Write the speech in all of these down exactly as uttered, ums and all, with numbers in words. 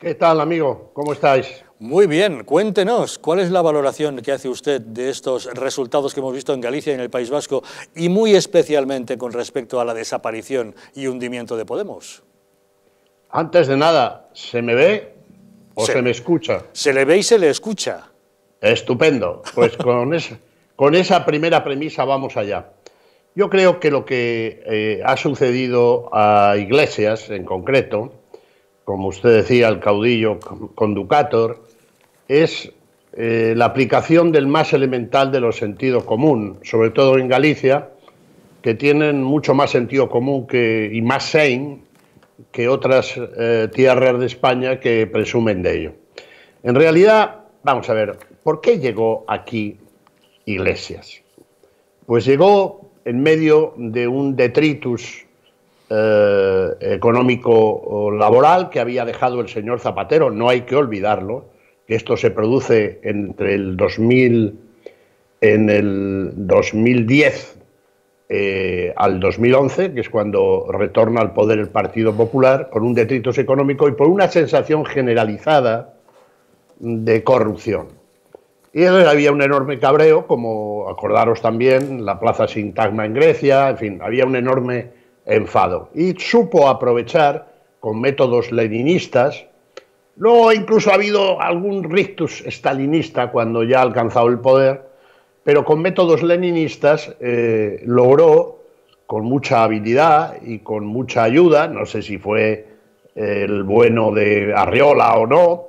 ¿Qué tal, amigo? ¿Cómo estáis? Muy bien, cuéntenos, ¿cuál es la valoración que hace usted de estos resultados que hemos visto en Galicia y en el País Vasco, y muy especialmente con respecto a la desaparición y hundimiento de Podemos? Antes de nada, ¿se me ve o se, se me escucha? Se le ve y se le escucha. Estupendo. Pues con, esa, con esa primera premisa vamos allá. Yo creo que lo que eh, ha sucedido a Iglesias en concreto, como usted decía, el caudillo conducator, es eh, la aplicación del más elemental de los sentidos común, sobre todo en Galicia, que tienen mucho más sentido común que, y más sane que otras eh, tierras de España que presumen de ello. En realidad, vamos a ver, ¿por qué llegó aquí Iglesias? Pues llegó en medio de un detritus eh, económico-laboral que había dejado el señor Zapatero. No hay que olvidarlo, que esto se produce entre el dos mil, en el dos mil diez eh, al dos mil once, que es cuando retorna al poder el Partido Popular, por un detritus económico y por una sensación generalizada de corrupción. Y había un enorme cabreo, como acordaros también, la plaza Sintagma en Grecia, en fin, había un enorme enfado. Y supo aprovechar, con métodos leninistas. Luego incluso ha habido algún rictus stalinista cuando ya ha alcanzado el poder, pero con métodos leninistas eh, logró, con mucha habilidad y con mucha ayuda, no sé si fue el bueno de Arriola o no,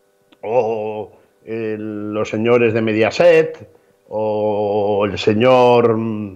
o el, los señores de Mediaset, o el señor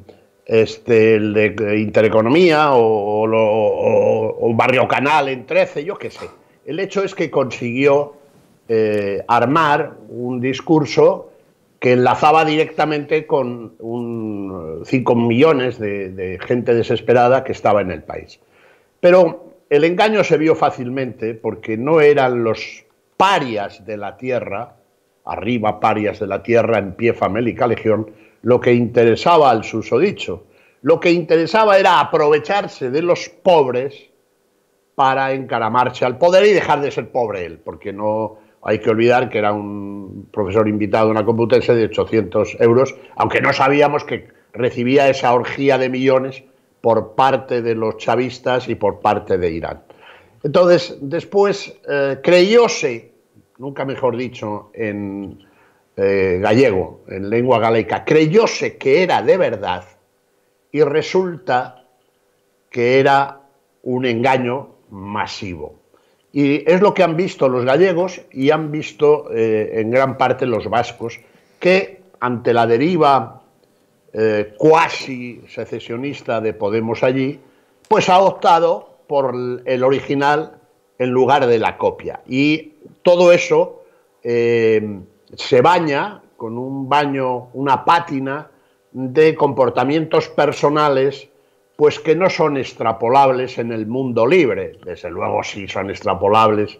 este, el de Intereconomía, o, o, o, o Barrio Canal en trece, yo qué sé. El hecho es que consiguió eh, armar un discurso que enlazaba directamente con un, cinco millones de, de gente desesperada que estaba en el país. Pero el engaño se vio fácilmente porque no eran los parias de la tierra, arriba parias de la tierra, en pie famélica legión, lo que interesaba al susodicho. Lo que interesaba era aprovecharse de los pobres para encaramarse al poder y dejar de ser pobre él, porque no hay que olvidar que era un profesor invitado a una Complutense de ochocientos euros, aunque no sabíamos que recibía esa orgía de millones por parte de los chavistas y por parte de Irán. Entonces, después eh, creyóse, nunca mejor dicho, en eh, gallego, en lengua galeica, creyóse que era de verdad y resulta que era un engaño masivo. Y es lo que han visto los gallegos y han visto eh, en gran parte los vascos, que ante la deriva eh, cuasi secesionista de Podemos allí, pues ha optado por el original en lugar de la copia. Y todo eso eh, se baña con un baño, una pátina de comportamientos personales pues que no son extrapolables en el mundo libre. Desde luego sí son extrapolables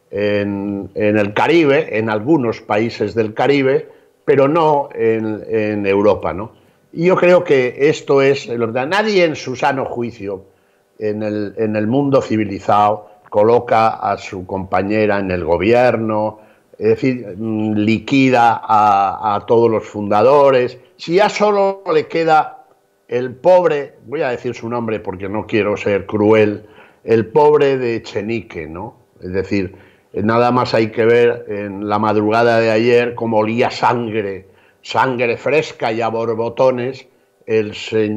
en, en el Caribe, en algunos países del Caribe, pero no en, en Europa, ¿no? Y yo creo que esto es, nadie en su sano juicio, en el, en el mundo civilizado, coloca a su compañera en el gobierno, es decir, liquida a, a todos los fundadores. Si ya solo le queda el pobre, voy a decir su nombre porque no quiero ser cruel, el pobre de Echenique, ¿no? Es decir, nada más hay que ver en la madrugada de ayer cómo olía sangre, sangre fresca y a borbotones el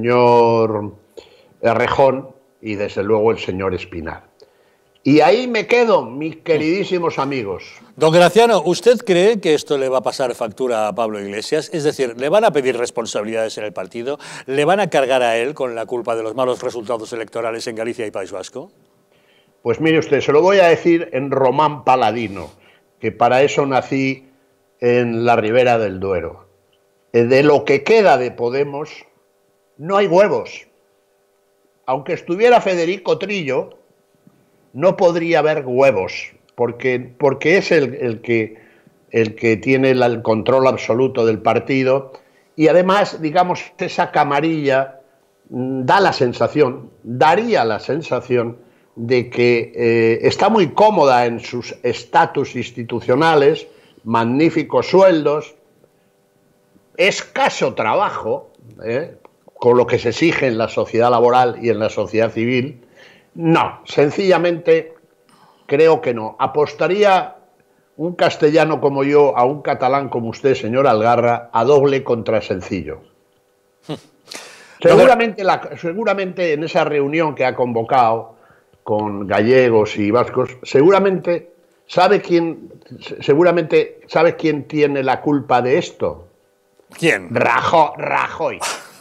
señor Errejón y desde luego el señor Espinar. Y ahí me quedo, mis queridísimos amigos. Don Graciano, ¿usted cree que esto le va a pasar factura a Pablo Iglesias? Es decir, ¿le van a pedir responsabilidades en el partido? ¿Le van a cargar a él con la culpa de los malos resultados electorales en Galicia y País Vasco? Pues mire usted, se lo voy a decir en román paladino, que para eso nací en la Ribera del Duero. De lo que queda de Podemos, no hay huevos. Aunque estuviera Federico Trillo, no podría haber huevos, porque, porque es el, el, que, el que tiene la, el control absoluto del partido y además, digamos, esa camarilla da la sensación, daría la sensación de que eh, está muy cómoda en sus estatus institucionales, magníficos sueldos, escaso trabajo, ¿eh? con lo que se exige en la sociedad laboral y en la sociedad civil. No, sencillamente creo que no. Apostaría un castellano como yo a un catalán como usted, señor Algarra, a doble contra sencillo. Seguramente, la, seguramente en esa reunión que ha convocado con gallegos y vascos, seguramente sabe quién, seguramente sabe quién tiene la culpa de esto. ¿Quién? Rajo, Rajoy.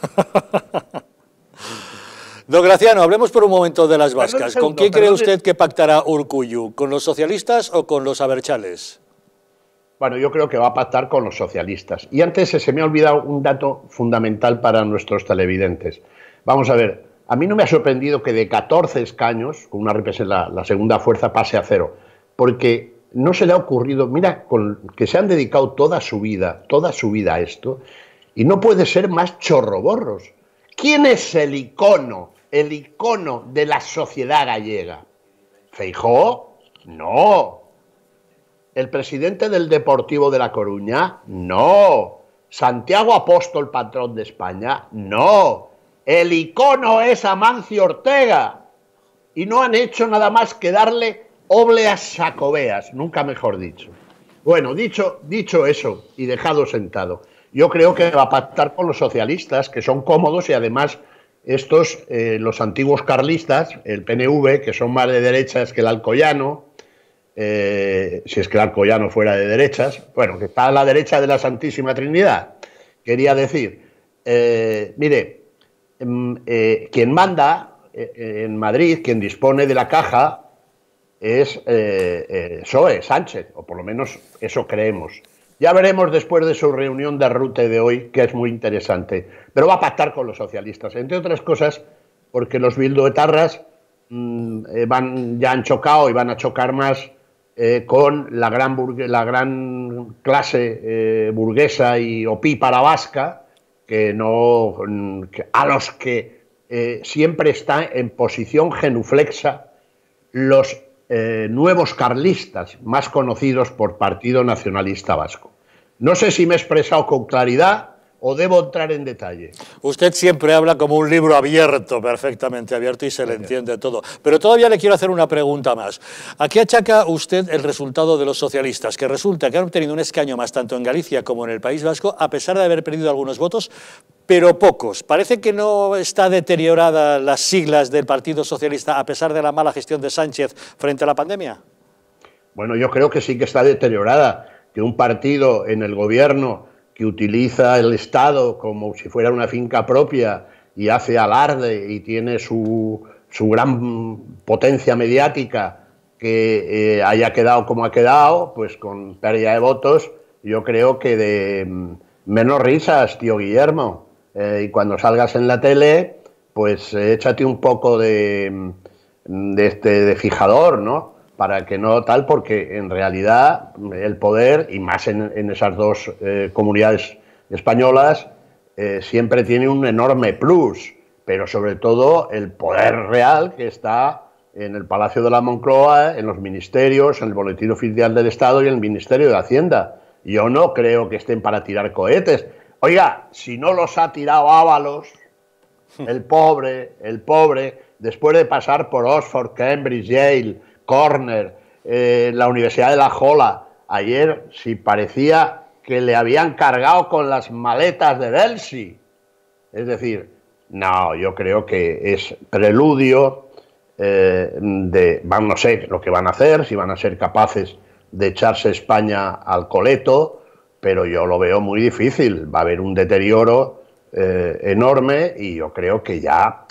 Don Graciano, hablemos por un momento de las vascas. Segundo, ¿Con quién cree perdón, usted que pactará Urkullu? ¿Con los socialistas o con los abertzales? Bueno, yo creo que va a pactar con los socialistas. Y antes se me ha olvidado un dato fundamental para nuestros televidentes. Vamos a ver, a mí no me ha sorprendido que de catorce escaños, con una la, la segunda fuerza, pase a cero. Porque no se le ha ocurrido, mira, con, que se han dedicado toda su vida, toda su vida a esto, y no puede ser más chorroborros. ¿Quién es el icono, el icono de la sociedad gallega? ¿Feijóo? No. ¿El presidente del Deportivo de La Coruña? No. ¿Santiago Apóstol, patrón de España? No. El icono es Amancio Ortega. Y no han hecho nada más que darle óbleas sacobeas, nunca mejor dicho. Bueno, dicho, dicho eso y dejado sentado, yo creo que va a pactar con los socialistas, que son cómodos, y además estos, eh, los antiguos carlistas, el P N V, que son más de derechas que el Alcoyano, eh, si es que el Alcoyano fuera de derechas, bueno, que está a la derecha de la Santísima Trinidad, quería decir, eh, mire, eh, quien manda eh, en Madrid, quien dispone de la caja, es eh, eh, P S O E, Sánchez, o por lo menos eso creemos. Ya veremos después de su reunión de Rute de hoy, que es muy interesante. Pero va a pactar con los socialistas, entre otras cosas, porque los bilduetarras mmm, eh, van, ya han chocado y van a chocar más eh, con la gran, la gran clase eh, burguesa y opípara vasca, que no, que a los que eh, siempre está en posición genuflexa los eh, nuevos carlistas, más conocidos por Partido Nacionalista Vasco. No sé si me he expresado con claridad o debo entrar en detalle. Usted siempre habla como un libro abierto, perfectamente abierto, y se le entiende todo. Pero todavía le quiero hacer una pregunta más. ¿A qué achaca usted el resultado de los socialistas? Que resulta que han obtenido un escaño más tanto en Galicia como en el País Vasco, a pesar de haber perdido algunos votos, pero pocos. Parece que no está deteriorada las siglas del Partido Socialista a pesar de la mala gestión de Sánchez frente a la pandemia. Bueno, yo creo que sí que está deteriorada, que un partido en el gobierno que utiliza el Estado como si fuera una finca propia y hace alarde y tiene su, su gran potencia mediática, que eh, haya quedado como ha quedado, pues con pérdida de votos, yo creo que de menos risas, tío Guillermo. Eh, y cuando salgas en la tele, pues eh, échate un poco de, de, este, de fijador, ¿no? Para que no tal, porque en realidad el poder, y más en, en esas dos eh, comunidades españolas, eh, siempre tiene un enorme plus, pero sobre todo el poder real que está en el Palacio de la Moncloa, en los ministerios, en el Boletín Oficial del Estado y en el Ministerio de Hacienda. Yo no creo que estén para tirar cohetes. Oiga, si no los ha tirado Ábalos, el pobre, el pobre, después de pasar por Oxford, Cambridge, Yale, Cornell, eh, la Universidad de La Jola, ayer sí parecía que le habían cargado con las maletas de Delsi. Es decir, no, yo creo que es preludio eh, de, van, no sé lo que van a hacer, si van a ser capaces de echarse España al coleto, pero yo lo veo muy difícil. Va a haber un deterioro eh, enorme y yo creo que ya,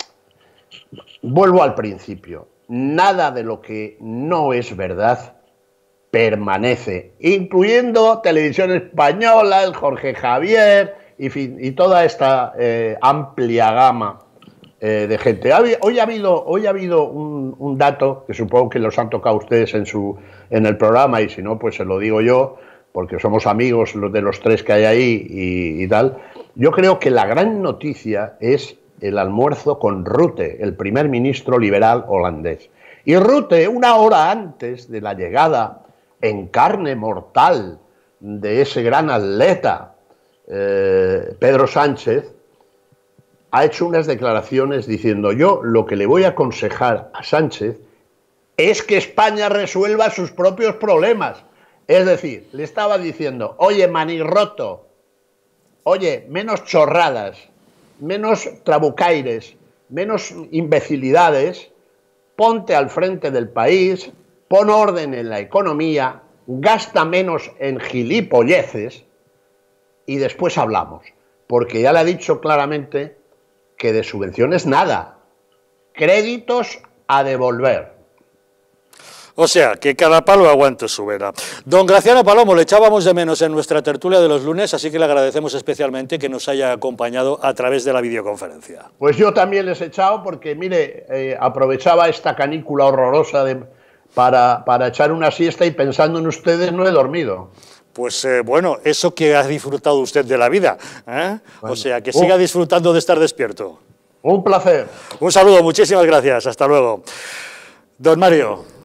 vuelvo al principio, nada de lo que no es verdad permanece, incluyendo Televisión Española, el Jorge Javier y, fin, y toda esta eh, amplia gama eh, de gente. Hoy ha habido, hoy ha habido un, un dato que supongo que los han tocado ustedes en, su, en el programa, y si no, pues se lo digo yo, porque somos amigos los de los tres que hay ahí y, y tal. Yo creo que la gran noticia es el almuerzo con Rutte, el primer ministro liberal holandés. Y Rute, una hora antes de la llegada en carne mortal de ese gran atleta, eh, Pedro Sánchez, ha hecho unas declaraciones diciendo: yo lo que le voy a aconsejar a Sánchez es que España resuelva sus propios problemas. Es decir, le estaba diciendo: oye, manirroto, oye, menos chorradas, menos trabucaires, menos imbecilidades, ponte al frente del país, pon orden en la economía, gasta menos en gilipolleces y después hablamos. Porque ya le ha dicho claramente que de subvenciones nada, créditos a devolver. O sea, que cada palo aguante su vela. Don Graciano Palomo, le echábamos de menos en nuestra tertulia de los lunes, así que le agradecemos especialmente que nos haya acompañado a través de la videoconferencia. Pues yo también les he echado porque, mire, eh, aprovechaba esta canícula horrorosa de, para, para echar una siesta y pensando en ustedes no he dormido. Pues eh, bueno, eso que ha disfrutado usted de la vida, ¿eh? Bueno, o sea, que siga un, disfrutando de estar despierto. Un placer. Un saludo, muchísimas gracias, hasta luego. Don Mario.